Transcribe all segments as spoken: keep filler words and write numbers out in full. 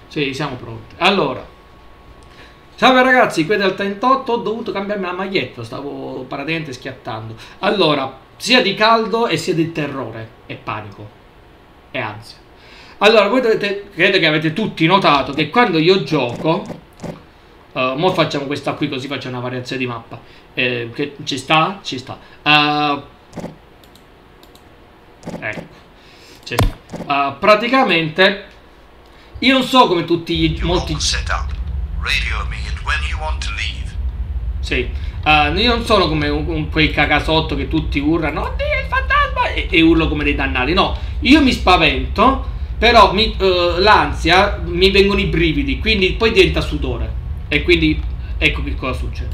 Sì, siamo pronti. Allora, salve ragazzi, qui del trentotto. Ho dovuto cambiarmi la maglietta, stavo praticamente schiattando. Allora, sia di caldo e sia di terrore e panico e ansia. Allora, voi dovete, credo che avete tutti notato che quando io gioco, uh, mo facciamo questa qui così faccio una variazione di mappa. Eh, che ci sta? Ci sta. Uh, ecco, ci sta. Uh, praticamente io non so come tutti gli molti. Sì, uh, io non sono come un, un, quei cagasotto che tutti urlano oddio il fantasma e, e urlo come dei dannati. No, io mi spavento, però mi, uh, l'ansia mi vengono i brividi, quindi poi diventa sudore e quindi ecco che cosa succede.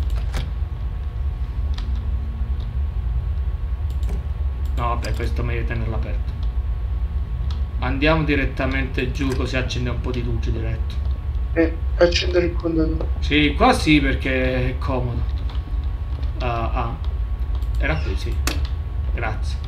No vabbè, questo è meglio tenerlo aperto. Andiamo direttamente giù così accende un po' di luce diretto. Eh, accendere il contatore. Sì, qua sì perché è comodo. Uh, ah, era qui, sì. Grazie.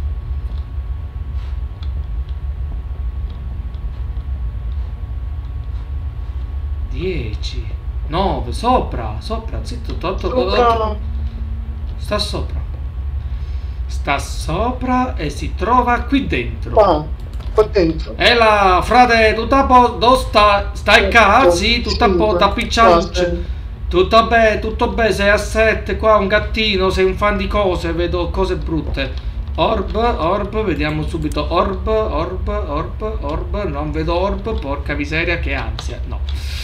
dieci, nove, sopra, sopra, zitto, totto, Sopra. sta sopra. Sta sopra e si trova qui dentro. Qua, qua dentro. E la frate, tutto a posto, sta, stai qua? Sì, tutto a posto, appicciato. Tutto bene, tutto bene, sei a sette qua, un gattino, sei un fan di cose, vedo cose brutte. Orb, orb, vediamo subito. Orb, orb, orb, orb, non vedo orb, porca miseria, che ansia, no.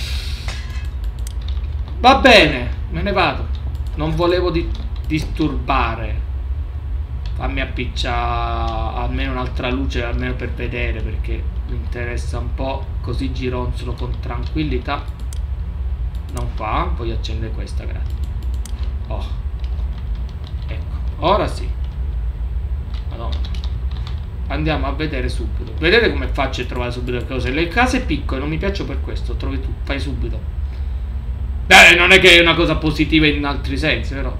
Va bene, me ne vado. Non volevo di disturbare. Fammi appicciare almeno un'altra luce, almeno per vedere, perché mi interessa un po'. Così gironzolo con tranquillità. Non fa, voglio accendere questa, grazie. Oh, ecco, ora sì. Madonna. Andiamo a vedere subito. Vedete come faccio a trovare subito le cose. Le case piccole non mi piacciono per questo. Trovi tu, fai subito. Beh, non è che è una cosa positiva in altri sensi, però.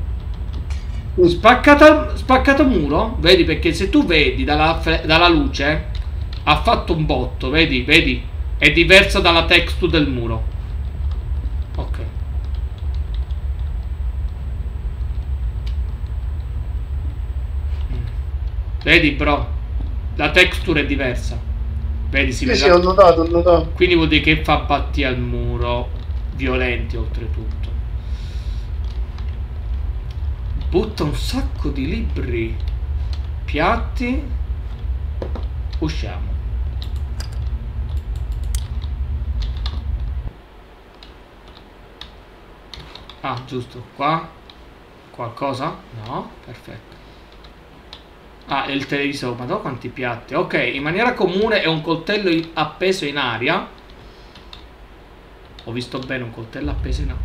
Spaccato, spaccato muro, vedi, perché se tu vedi dalla, dalla luce ha fatto un botto, vedi, vedi, è diversa dalla texture del muro. Ok. Vedi, bro, la texture è diversa. Vedi, si sì, vede. Sì, ho notato, ho notato. Quindi vuol dire che fa batti al muro violenti oltretutto. Butta un sacco di libri, piatti. Usciamo. Ah, giusto, qua qualcosa? No, perfetto. Ah, è il televisore, ma no, quanti piatti. Ok, in maniera comune è un coltello appeso in aria. Ho visto bene, un coltello appeso in aria.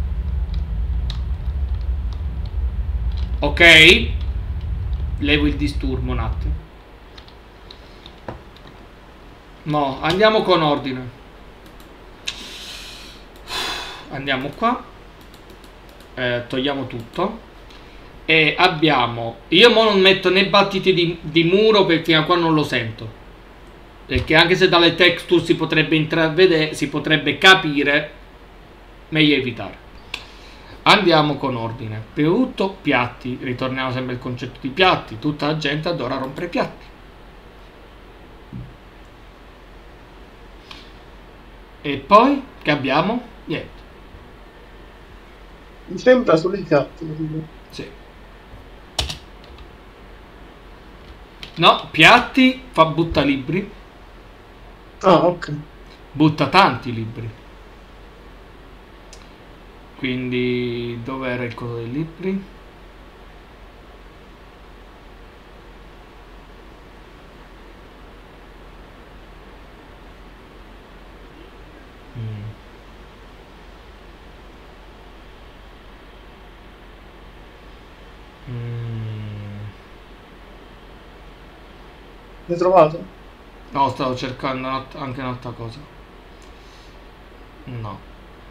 Ok, levo il disturbo un attimo. No, andiamo con ordine. Andiamo qua. Eh, togliamo tutto. E abbiamo, io mo non metto né battiti di, di muro perché fino a qua non lo sento, perché anche se dalle texture si potrebbe intravedere, si potrebbe capire, meglio evitare. Andiamo con ordine. Prima di tutto piatti, ritorniamo sempre al concetto di piatti. Tutta la gente adora rompere piatti. E poi che abbiamo? Niente. Mi sembra solo i piatti. Sì. No, piatti fa butta libri. Ah, ok. Butta tanti libri. Quindi dov'era il coso dei libri? Mm. Mm. L'hai trovato? No, stavo cercando anche un'altra cosa. No.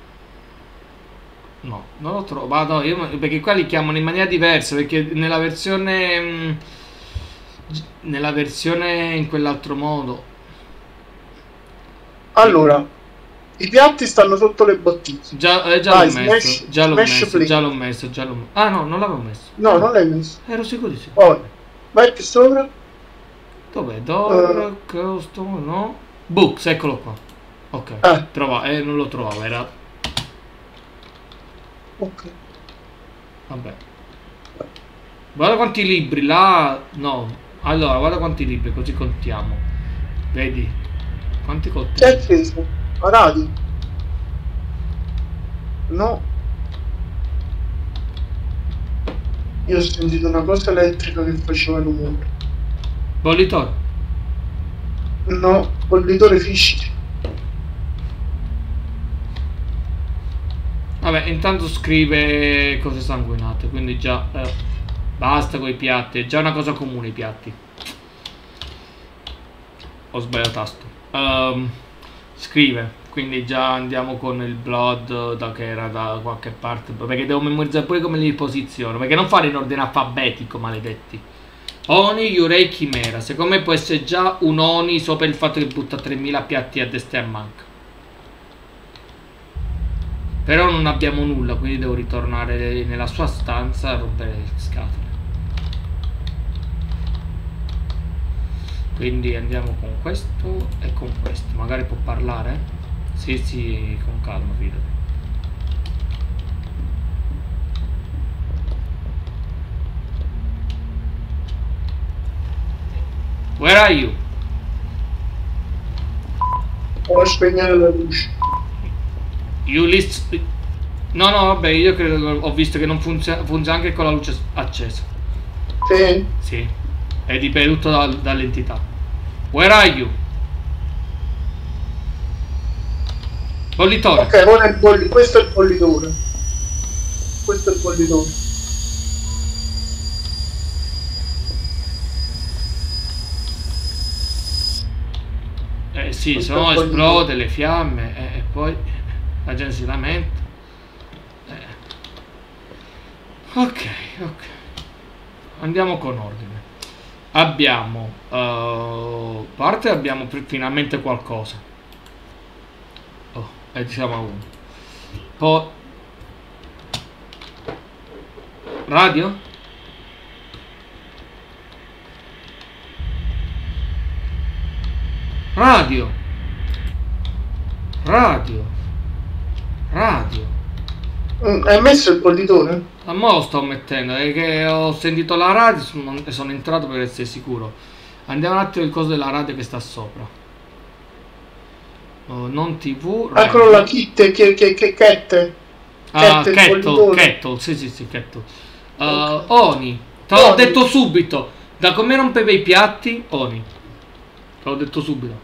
No, non lo trovo. Ma no, io, perché qua li chiamano in maniera diversa. Perché nella versione. Mh, nella versione in quell'altro modo. Allora, I piatti stanno sotto le bottiglie. Già, eh, già Vai, l'ho messo, smash- già l'ho smash messo, plate. già l'ho messo, già l'ho messo. Ah no, non l'avevo messo. No, non l'hai messo. Ero sicurissimo. Poi, vai più sopra. Dov'è? Door, custom, no? Books, eccolo qua. Ok, Ah. trova, eh, non lo trovavo, era... Ok. Vabbè. Guarda quanti libri, là... No. Allora, guarda quanti libri, così contiamo. Vedi? Quanti Chi coltelli? è acceso? A radio? No. Io ho sentito una cosa elettrica che faceva rumore. Bollitore. No, bollitore fischi. Vabbè, intanto scrive cose sanguinate, quindi già... Eh, basta con i piatti, è già una cosa comune i piatti. Ho sbagliato tasto. Um, scrive, quindi già andiamo con il blood da che era da qualche parte, perché devo memorizzare pure come li posiziono, perché non fare in ordine alfabetico, maledetti. Oni, Yurei, Chimera. Secondo me può essere già un Oni sopra il fatto che butta tremila piatti a destra e a manca. Però non abbiamo nulla, quindi devo ritornare nella sua stanza a rompere le scatole. Quindi andiamo con questo e con questo. Magari può parlare? Sì, sì, con calma, fidati. Where are you? O spegnere la luce. You list... No, no, vabbè, io credo che ho visto che non funziona, funziona anche con la luce accesa. Sì. Sì, è dipende tutto da, dall'entità. Where are you? Bollitore. Ok, ora è il bolli... questo è il bollitore. Questo è il bollitore. Eh sì, Questo se no è il esplode bollitore. le fiamme eh, e poi la gente si lamenta. Eh. Ok, ok. Andiamo con ordine. Abbiamo uh, parte abbiamo finalmente qualcosa. Oh, e siamo a uno. Poi radio? Radio. Radio. Radio. Mm, hai messo il bollitore? A mo' lo sto mettendo, è che ho sentito la radio e sono entrato per essere sicuro. Andiamo un attimo il coso della radio che sta sopra. Oh, non tv. Eccolo la kit, che che che cat. Ah, Kettle, kettle, bollitore. kettle, sì sì sì, kettle. Uh, Ok. Oni, te l'ho Oni. detto subito. Da come rompeva i piatti, Oni. Te l'ho detto subito.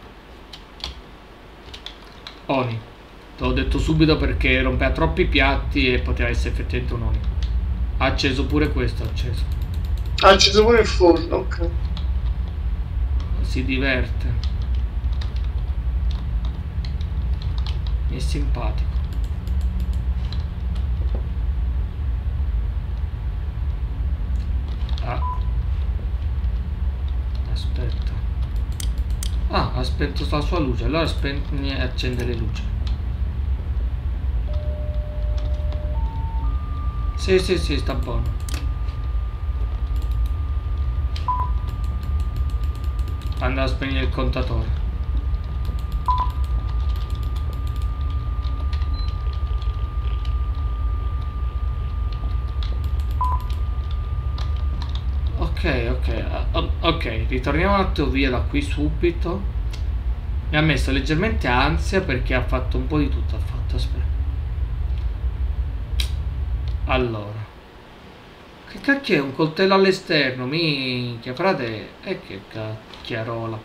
Oni. Te l'ho detto subito perché rompeva troppi piatti e poteva essere effettivamente un Oni. Ha acceso pure questo, ha acceso. Ha acceso pure il forno, ok. Si diverte. È simpatico. Ah. Aspetta. Ah, ha spento la sua luce. Allora spegne e accende le luci. Sì, sì, sì, sta buono. Andrà a spegnere il contatore. Ok, ok, uh, ok, ritorniamo un attimo via da qui subito. Mi ha messo leggermente ansia perché ha fatto un po' di tutto. Ha fatto, aspetta. Allora. Che cacchio è un coltello all'esterno? Minchia, frate. E che cacchiarola.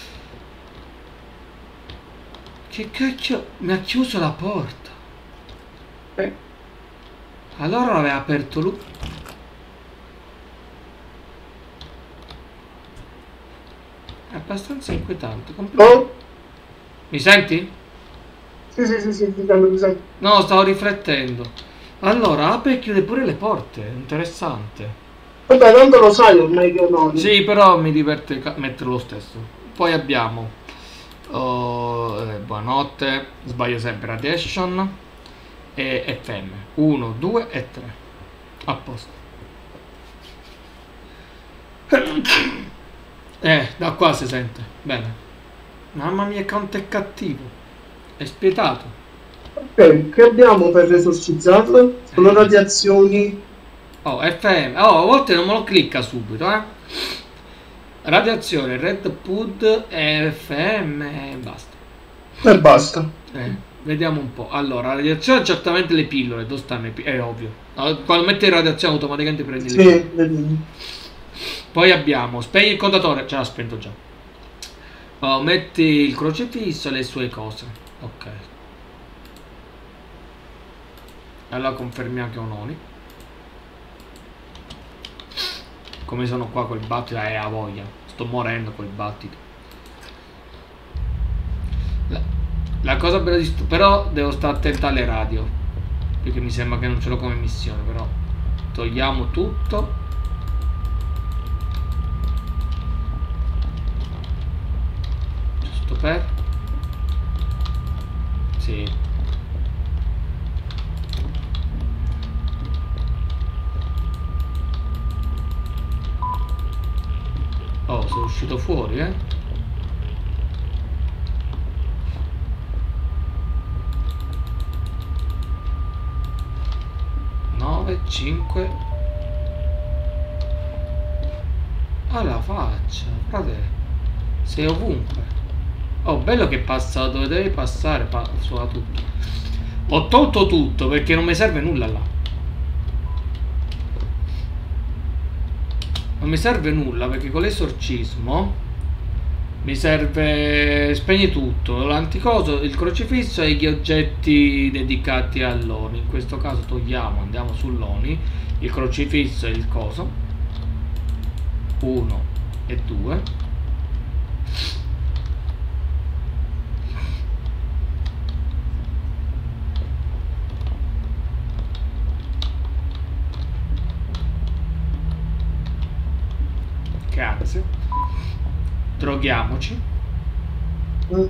Che cacchio. Mi ha chiuso la porta. Eh. Allora l'aveva aperto lui. È abbastanza inquietante. Oh? Mi senti? Sì, sì, sì, sì, ti danno bisogno. No, stavo riflettendo. Allora, apre e chiude pure le porte. Interessante. Vabbè, tanto lo sai ormai che no. Sì, però mi diverte ca- metterlo lo stesso. Poi abbiamo Oh, eh, buonanotte, sbaglio sempre radiation e F M. uno, due e tre. A posto. Eh, da qua si sente. Bene. Mamma mia quanto è cattivo. È spietato. Ok, che abbiamo per esorcizzarlo? Sono radiazioni. Oh, F M. Oh, a volte non me lo clicca subito, eh. Radiazione, Red Pud e F M e basta. E basta. Eh, vediamo un po'. Allora, radiazione certamente le pillole, dove stanno le pillole? È ovvio. Allora, quando metti in radiazione automaticamente prendi le pillole. Sì, vedi. Poi abbiamo, spegni il contatore, ce l'ha spento già. Oh, metti il crocifisso e le sue cose. Ok. Allora confermiamo che è un Oni. Come sono qua col battito? Eh, a voglia. Sto morendo col battito. La, la cosa bella di sto... Però devo stare attento alle radio. Perché mi sembra che non ce l'ho come missione. Però togliamo tutto. Giusto per... Sì. Oh, sono uscito fuori, eh? nove, cinque. Alla faccia, frate. Sei ovunque. Oh, bello che passa dove devi passare, passa tutto. Ho tolto tutto perché non mi serve nulla là. Non mi serve nulla perché con l'esorcismo mi serve spegni tutto, l'anticoso, il crocifisso e gli oggetti dedicati all'Oni. In questo caso togliamo, andiamo sull'Oni, il crocifisso e il coso. uno e due. Grazie. Droghiamoci. Mm.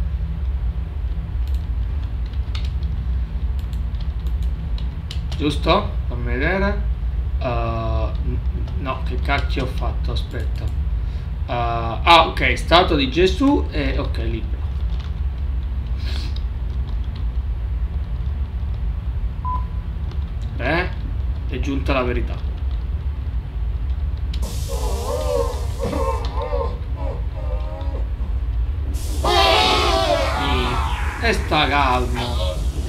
Giusto? Fammi vedere. Uh, no, che cacchio ho fatto? Aspetta. Uh, ah, ok, stato di Gesù e ok, libero. Eh, è giunta la verità. E sta calmo.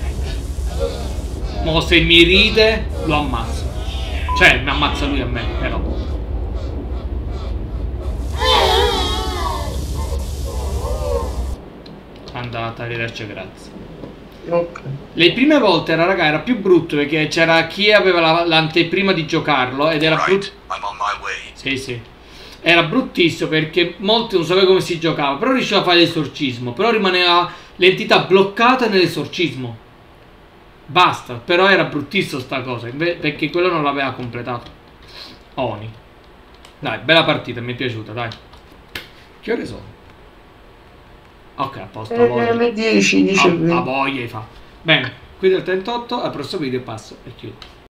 Mo se mi ride lo ammazzo. Cioè mi ammazza lui a me, però. Andata, arrivederci, grazie. Ok. Le prime volte era, raga, era più brutto perché c'era chi aveva l'anteprima di giocarlo ed era brutto. Sì, sì. Era bruttissimo perché molti non sapevano come si giocava, però riusciva a fare l'esorcismo, però rimaneva l'entità bloccata nell'esorcismo. Basta, però era bruttissimo sta cosa, perché quello non l'aveva completato. Oni. Dai, bella partita, mi è piaciuta, dai. Che ore sono? Ok, a posto, a voglia. Eh, le dieci, dice A, a voglia, fa. Bene, qui del trentotto, al prossimo video passo e chiudo.